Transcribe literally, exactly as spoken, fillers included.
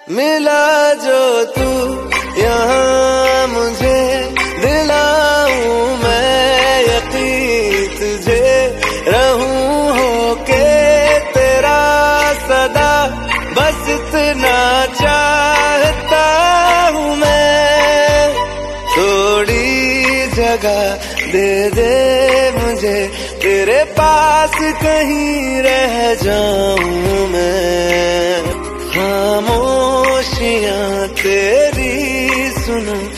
मिला जो तू यहाँ मुझे दिलाऊं मैं यकीन तुझे रहूं होके तेरा सदा बस इतना चाहता हूँ मैं। थोड़ी जगह दे दे मुझे तेरे पास कहीं रह जाऊं मैं। खामोशियां तेरी सुनूं